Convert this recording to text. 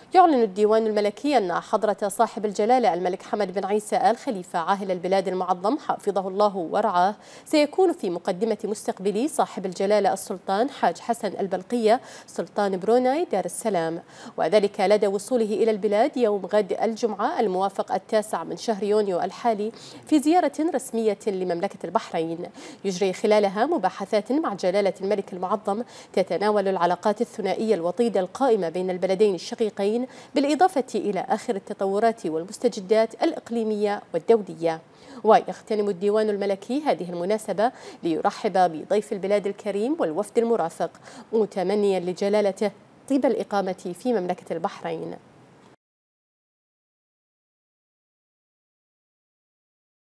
يعلن الديوان الملكي أن حضرة صاحب الجلالة الملك حمد بن عيسى آل خليفة عاهل البلاد المعظم حفظه الله ورعاه سيكون في مقدمة مستقبلي صاحب الجلالة السلطان حاج حسن البلقية سلطان بروناي دار السلام، وذلك لدى وصوله إلى البلاد يوم غد الجمعة الموافق 9 من شهر يونيو الحالي في زيارة رسمية لمملكة البحرين يجري خلالها مباحثات مع جلالة الملك المعظم تتناول العلاقات الثنائية الوطيدة القائمة بين البلدين الشقيقين بالإضافة إلى آخر التطورات والمستجدات الإقليمية والدولية. ويغتنم الديوان الملكي هذه المناسبة ليرحب بضيف البلاد الكريم والوفد المرافق متمنيا لجلالته طيب الإقامة في مملكة البحرين.